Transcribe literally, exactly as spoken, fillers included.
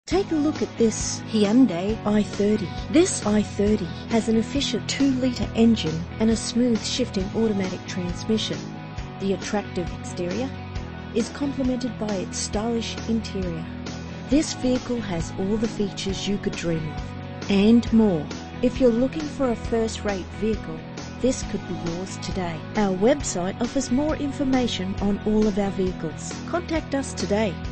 Take a look at this Hyundai i thirty. This i thirty has an efficient two litre engine and a smooth shifting automatic transmission. The attractive exterior is complemented by its stylish interior. This vehicle has all the features you could dream of, and more. If you're looking for a first-rate vehicle, this could be yours today. Our website offers more information on all of our vehicles. Contact us today.